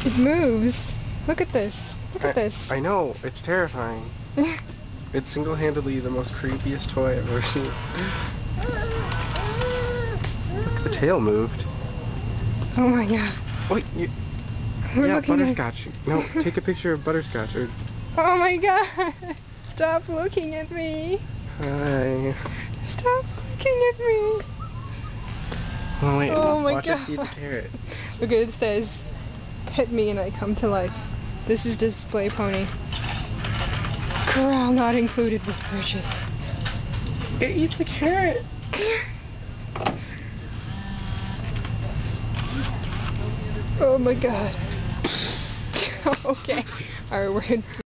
It moves. Look at this. Look at this. I know. It's terrifying. It's single-handedly the most creepiest toy I've ever seen. Look, the tail moved. Oh my god. Wait, yeah, Butterscotch. No, take a picture of Butterscotch. Or... Oh my god. Stop looking at me. Hi. Stop looking at me. Oh wait, oh my watch god. it feed the carrot. Look, it says, "Pet me and I come to life. This is display pony. Corral not included with purchase." It eats the carrot. Oh my god. Okay. Alright, we're